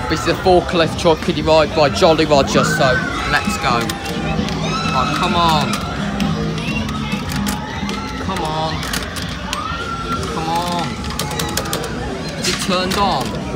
This is a forklift truck Kiddie ride by Jolly Roger, so let's go. Oh, come on. Come on. Come on. Is it turned on?